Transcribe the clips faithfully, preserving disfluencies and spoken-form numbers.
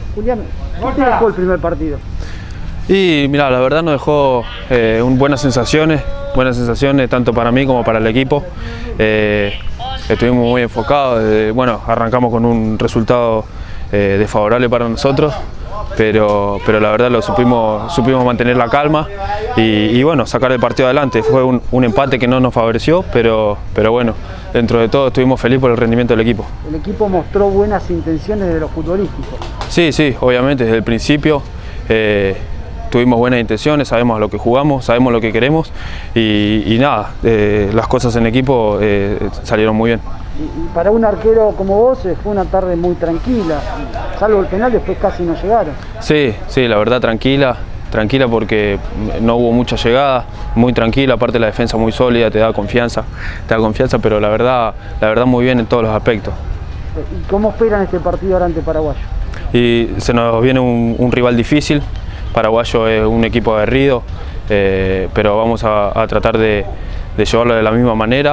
Julián, ¿qué te dejó el primer partido? Y mira, la verdad nos dejó eh, un, buenas sensaciones, buenas sensaciones tanto para mí como para el equipo. Eh, estuvimos muy enfocados, eh, bueno, arrancamos con un resultado eh, desfavorable para nosotros, pero, pero la verdad lo supimos, supimos mantener la calma y, y bueno, sacar el partido adelante. Fue un, un empate que no nos favoreció, pero, pero bueno, dentro de todo estuvimos felices por el rendimiento del equipo. El equipo mostró buenas intenciones de lo futbolístico. Sí, sí, obviamente desde el principio. Eh, Tuvimos buenas intenciones, sabemos a lo que jugamos, sabemos lo que queremos y, y nada, eh, las cosas en equipo eh, salieron muy bien. Y, y para un arquero como vos eh, fue una tarde muy tranquila, salvo el penal, después casi no llegaron. Sí, sí, la verdad tranquila, tranquila porque no hubo mucha llegada, muy tranquila, aparte la defensa muy sólida, te da confianza, te da confianza, pero la verdad, la verdad muy bien en todos los aspectos. ¿Y cómo esperan este partido ahora ante Paraguayo? Y se nos viene un, un rival difícil. Paraguayo es un equipo aguerrido, eh, pero vamos a, a tratar de, de llevarlo de la misma manera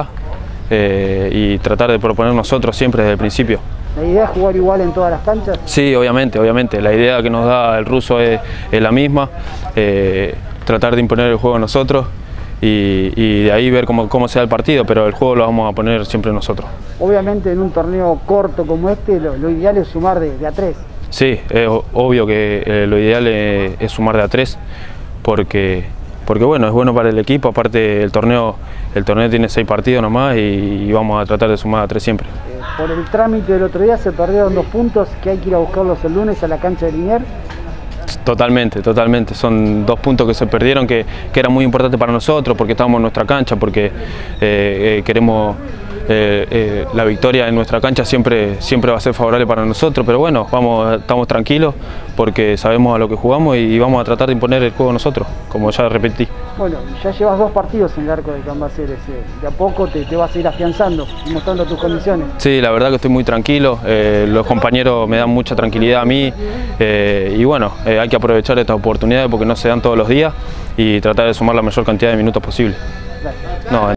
eh, y tratar de proponer nosotros siempre desde el principio. ¿La idea es jugar igual en todas las canchas? Sí, obviamente, obviamente. La idea que nos da el ruso es, es la misma, eh, tratar de imponer el juego nosotros y, y de ahí ver cómo, cómo sea el partido, pero el juego lo vamos a poner siempre nosotros. Obviamente en un torneo corto como este, lo, lo ideal es sumar de, de a tres. Sí, es obvio que eh, lo ideal es, es sumar de a tres, porque, porque bueno, es bueno para el equipo, aparte el torneo, el torneo tiene seis partidos nomás y, y vamos a tratar de sumar a tres siempre. Eh, por el trámite del otro día se perdieron dos puntos que hay que ir a buscarlos el lunes a la cancha de Liniers. Totalmente, totalmente. Son dos puntos que se perdieron que, que eran muy importantes para nosotros porque estábamos en nuestra cancha, porque eh, eh, queremos... Eh, eh, la victoria en nuestra cancha siempre, siempre va a ser favorable para nosotros, pero bueno, vamos, estamos tranquilos porque sabemos a lo que jugamos y, y vamos a tratar de imponer el juego nosotros, como ya repetí. Bueno, ya llevas dos partidos en el arco de Cambaceres, eh, de a poco te, te vas a ir afianzando y mostrando tus condiciones. Sí, la verdad que estoy muy tranquilo, eh, los compañeros me dan mucha tranquilidad a mí eh, y bueno, eh, hay que aprovechar estas oportunidades porque no se dan todos los días y tratar de sumar la mayor cantidad de minutos posible. Gracias. No,